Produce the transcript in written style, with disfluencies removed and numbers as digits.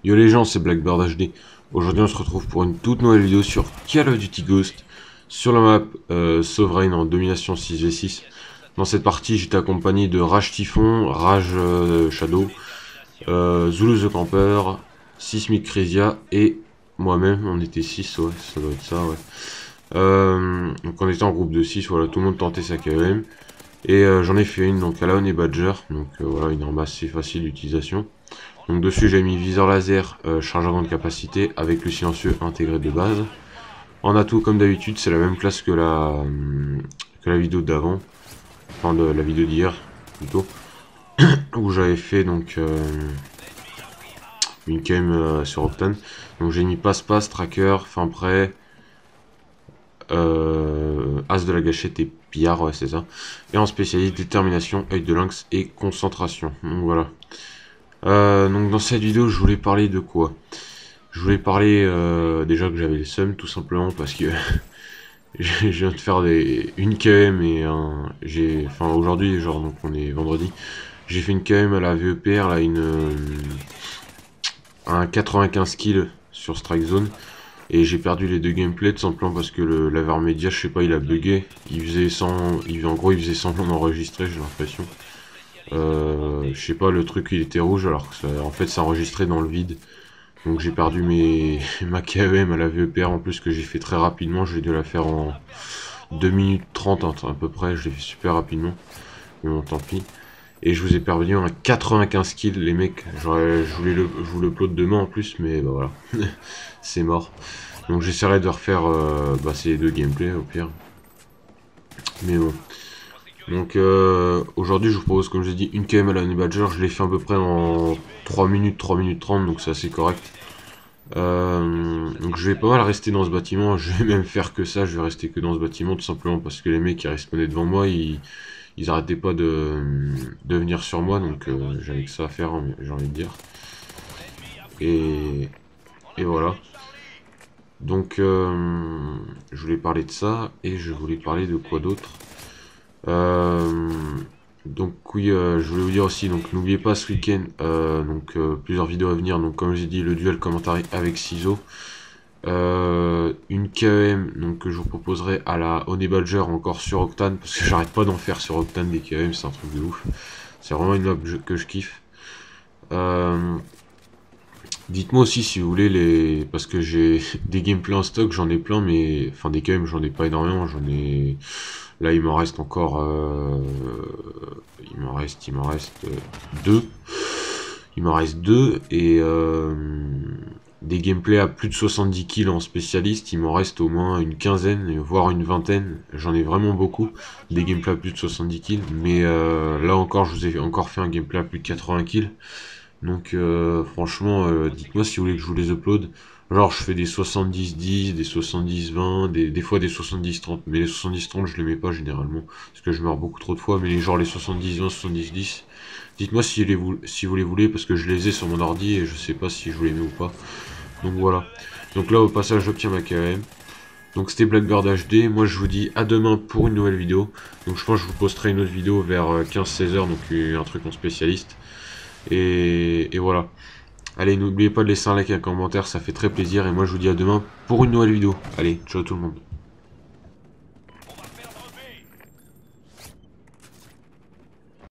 Yo les gens, c'est Blackbird HD. Aujourd'hui on se retrouve pour une toute nouvelle vidéo sur Call of Duty Ghost, sur la map Sovereign en domination 6v6. Dans cette partie j'étais accompagné de Rage Typhon, Rage Shadow, Zulu the Camper, Sismic Crasia et moi-même. On était 6, ouais, ça doit être ça, ouais. Donc on était en groupe de 6, voilà, tout le monde tentait sa KM. Et j'en ai fait une donc à la Honey Badger, donc voilà, une arme assez facile d'utilisation. Donc dessus j'ai mis viseur laser, charge à grande capacité avec le silencieux intégré de base. En atout comme d'habitude c'est la même classe que la vidéo d'avant, enfin de la vidéo d'hier plutôt, où j'avais fait donc une KM sur Octane. Donc j'ai mis passe-passe, tracker, fin prêt, as de la gâchette et pillard, ouais c'est ça. Et en spécialiste détermination, œil de lynx et concentration. Donc voilà. Donc dans cette vidéo je voulais parler de quoi? Je voulais parler déjà que j'avais le seum tout simplement parce que je viens de faire une KM et enfin aujourd'hui genre donc on est vendredi, j'ai fait une KM à la VEPR là, un 95 kills sur Strike Zone et j'ai perdu les deux gameplays tout simplement parce que la Vermedia je sais pas il a bugué, en gros il faisait semblant d'enregistrer, j'ai l'impression. Je sais pas, le truc il était rouge alors que en fait ça enregistrait dans le vide. Donc j'ai perdu ma KEM à la VEPR en plus que j'ai fait très rapidement. J'ai dû la faire en 2 minutes 30 à peu près. Je l'ai fait super rapidement. Mais bon, tant pis. Et je vous ai perdu un 95 kills les mecs. Je vous le upload demain en plus. Mais bah voilà. C'est mort. Donc j'essaierai de refaire ces deux gameplays au pire. Mais bon. Donc aujourd'hui je vous propose comme j'ai dit une KM à la Honey Badger. Je l'ai fait à peu près en 3 minutes 30. Donc c'est assez correct. Donc je vais pas mal rester dans ce bâtiment, je vais même faire que ça, je vais rester que dans ce bâtiment tout simplement parce que les mecs qui respawnaient devant moi, ils arrêtaient pas de venir sur moi, donc j'avais que ça à faire, hein, j'ai envie de dire. Et voilà. Donc je voulais parler de ça, et je voulais parler de quoi d'autre. Donc oui, je voulais vous dire aussi, donc n'oubliez pas ce week-end, plusieurs vidéos à venir, donc comme j'ai dit, le duel commentaire avec Ciseaux, une KM donc, que je vous proposerai à la Honey Badger encore sur Octane, parce que j'arrête pas d'en faire sur Octane des KM, c'est un truc de ouf, c'est vraiment une map que je kiffe. Dites-moi aussi si vous voulez parce que j'ai des gameplays en stock, j'en ai plein, mais enfin des KM j'en ai pas énormément, j'en ai... Là il m'en reste encore... Il m'en reste deux. Il m'en reste deux et des gameplays à plus de 70 kills en spécialiste, il m'en reste au moins une quinzaine, voire une vingtaine. J'en ai vraiment beaucoup, des gameplays à plus de 70 kills, mais là encore je vous ai encore fait un gameplay à plus de 80 kills. Donc franchement, dites-moi si vous voulez que je vous les upload. Genre je fais des 70-10, des 70-20, des fois des 70-30, mais les 70-30 je les mets pas généralement, parce que je meurs beaucoup trop de fois, mais genre les 70-20, 70-10, dites-moi si vous les voulez, parce que je les ai sur mon ordi et je sais pas si je vous les mets ou pas. Donc voilà. Donc là au passage j'obtiens ma KM. Donc c'était Blackbird HD, moi je vous dis à demain pour une nouvelle vidéo. Donc je pense que je vous posterai une autre vidéo vers 15-16 heures, donc un truc en spécialiste. Et voilà. Allez, n'oubliez pas de laisser un like et un commentaire, ça fait très plaisir. Et moi je vous dis à demain pour une nouvelle vidéo. Allez, ciao tout le monde.